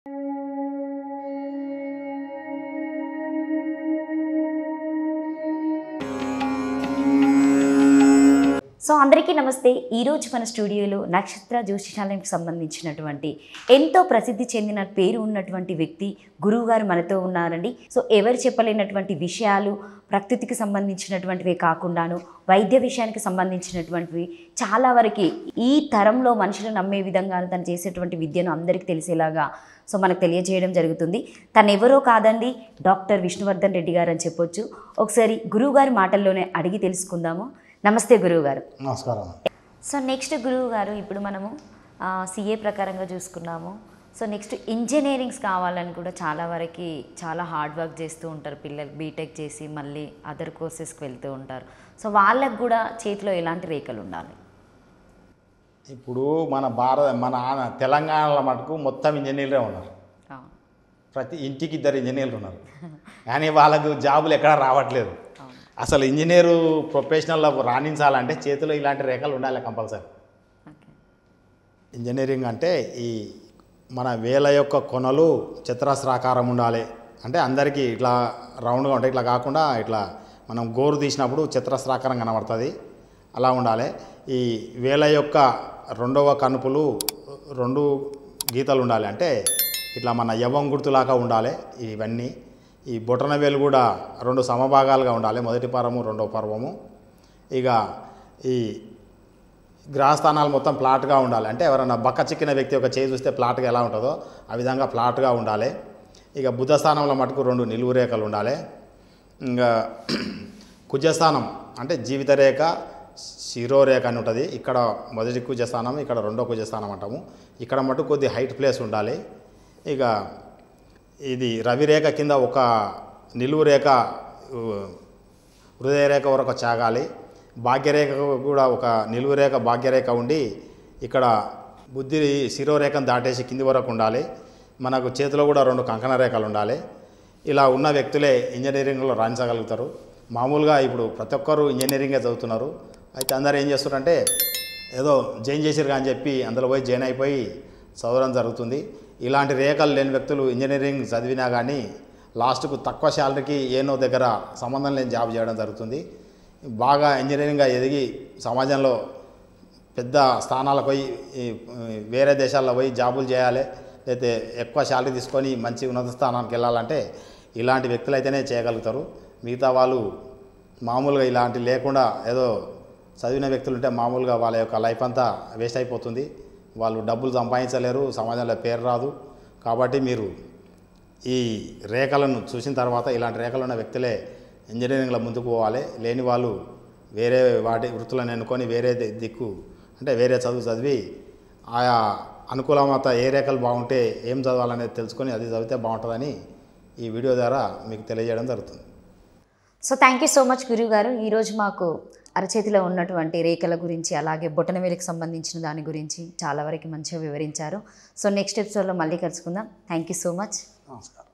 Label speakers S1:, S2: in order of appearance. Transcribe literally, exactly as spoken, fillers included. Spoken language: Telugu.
S1: సో అందరికీ నమస్తే. ఈరోజు మన స్టూడియోలో నక్షత్ర జ్యోతిషాలయానికి సంబంధించినటువంటి ఎంతో ప్రసిద్ధి చెందిన పేరు ఉన్నటువంటి వ్యక్తి గురువుగారు మనతో ఉన్నారండి. సో ఎవరు చెప్పలేనటువంటి విషయాలు ప్రకృతికి సంబంధించినటువంటివే కాకుండాను వైద్య విషయానికి సంబంధించినటువంటివి చాలా వరకు ఈ తరంలో మనుషులు నమ్మే విధంగా తను చేసేటువంటి విద్యను అందరికీ తెలిసేలాగా సో మనకు తెలియజేయడం జరుగుతుంది. తను ఎవరో కాదండి, డాక్టర్ విష్ణువర్ధన్ రెడ్డి గారు అని చెప్పొచ్చు. ఒకసారి గురువుగారి మాటల్లోనే అడిగి తెలుసుకుందాము. నమస్తే గురువుగారు.
S2: నమస్కారం.
S1: సో నెక్స్ట్ గురువుగారు, ఇప్పుడు మనము సిఏ ప్రకారంగా చూసుకున్నాము. సో నెక్స్ట్ ఇంజనీరింగ్స్ కావాలని కూడా చాలా వరకు చాలా హార్డ్ వర్క్ చేస్తూ ఉంటారు పిల్లలు, బీటెక్ చేసి మళ్ళీ అదర్ కోర్సెస్కి వెళ్తూ ఉంటారు. సో వాళ్ళకు కూడా చేతిలో ఎలాంటి రేఖలు ఉండాలి?
S2: ఇప్పుడు మన భారత మన తెలంగాణలో మటుకు మొత్తం ఇంజనీర్లే ఉన్నారు. ప్రతి ఇంటికి ఇద్దరు ఇంజనీర్లు ఉన్నారు, కానీ వాళ్ళకు జాబులు ఎక్కడా రావట్లేదు. అసలు ఇంజనీరు ప్రొఫెషనల్లో రాణించాలంటే చేతిలో ఇలాంటి రేఖలు ఉండాలి కంపల్సరీ. ఇంజనీరింగ్ అంటే ఈ మన వేల యొక్క కొనలు చతురస్రాకారం ఉండాలి. అంటే అందరికీ ఇట్లా రౌండ్గా ఉంటాయి, ఇట్లా కాకుండా ఇట్లా మనం గోరు తీసినప్పుడు చతురస్రాకారం కనబడుతుంది, అలా ఉండాలి. ఈ వేల యొక్క రెండవ కనుపులు రెండు గీతలు ఉండాలి, అంటే ఇట్లా మన యవ్వం గుర్తులాగా ఉండాలి. ఇవన్నీ ఈ బొటన వేలు కూడా రెండు సమభాగాలుగా ఉండాలి, మొదటి పర్వము రెండవ పర్వము. ఇక ఈ గ్రహస్థానాలు మొత్తం ప్లాట్గా ఉండాలి, అంటే ఎవరైనా బక్క చిక్కిన వ్యక్తి ఒక చేయి చూస్తే ప్లాట్గా ఎలా ఉంటుందో ఆ విధంగా ప్లాట్గా ఉండాలి. ఇక బుధస్థానంలో మటుకు రెండు నిలువు రేఖలు ఉండాలి. ఇంకా కుజస్థానం అంటే జీవిత రేఖ శిరోరేఖ అని ఉంటుంది. ఇక్కడ మొదటి కుజస్థానం, ఇక్కడ రెండో కుజస్థానం అంటాము. ఇక్కడ మటుకు కొద్ది హైట్ ప్లేస్ ఉండాలి. ఇక ఇది రవిరేఖ కింద ఒక నిలువు రేఖ హృదయరేఖ వరకు చాగాలి. భాగ్యరేఖ కూడా ఒక నిలువు రేఖ భాగ్యరేఖ ఉండి ఇక్కడ బుద్ధి శిరోరేఖను దాటేసి కింది వరకు ఉండాలి. మనకు చేతిలో కూడా రెండు కంకణ రేఖలు ఉండాలి. ఇలా ఉన్న వ్యక్తులే ఇంజనీరింగ్లో రాణించగలుగుతారు. మామూలుగా ఇప్పుడు ప్రతి ఒక్కరు ఇంజనీరింగే చదువుతున్నారు. అయితే అందరూ ఏం చేస్తారంటే ఏదో జాయిన్ చేసిరు అని చెప్పి అందులో పోయి జాయిన్ అయిపోయి చదవడం జరుగుతుంది. ఇలాంటి రేఖలు లేని వ్యక్తులు ఇంజనీరింగ్ చదివినా కానీ లాస్ట్కు తక్కువ శాలరీకి ఏనో దగ్గర సంబంధం లేని జాబ్ చేయడం జరుగుతుంది. బాగా ఇంజనీరింగ్గా ఎదిగి సమాజంలో పెద్ద స్థానాలకు పోయి వేరే దేశాల్లో పోయి జాబులు చేయాలి, లేకపోతే ఎక్కువ శాలరీ తీసుకొని మంచి ఉన్నత స్థానానికి వెళ్ళాలంటే ఇలాంటి వ్యక్తులు అయితేనే చేయగలుగుతారు. మిగతా వాళ్ళు మామూలుగా ఇలాంటి లేకుండా ఏదో చదివిన వ్యక్తులు ఉంటే మామూలుగా వాళ్ళ యొక్క లైఫ్ అంతా వేస్ట్ అయిపోతుంది. వాళ్ళు డబ్బులు సంపాదించలేరు, సమాజంలో పేరు రాదు. కాబట్టి మీరు ఈ రేఖలను చూసిన తర్వాత ఇలాంటి రేఖలు ఉన్న వ్యక్తులే ఇంజనీరింగ్లో ముందుకు పోవాలి. లేని వాళ్ళు వేరే వాటి వృత్తులను ఎన్నుకొని వేరే దిక్కు అంటే వేరే చదువు చదివి ఆయా అనుకూలమత ఏ రేఖలు బాగుంటే ఏం చదవాలనేది తెలుసుకొని అది చదివితే బాగుంటుందని ఈ వీడియో ద్వారా మీకు తెలియజేయడం జరుగుతుంది.
S1: So thank you so much గురువు గారు. ఈరోజు మాకు అరచేతిలో ఉన్నటువంటి రేఖల గురించి అలాగే బొటనవేలుకి సంబంధించిన దాని గురించి చాలా వరకు మంచిగా వివరించారు. సో నెక్స్ట్ ఎపిసోడ్లో మళ్ళీ కలుసుకుందాం. Thank you so much.
S2: నమస్కారం.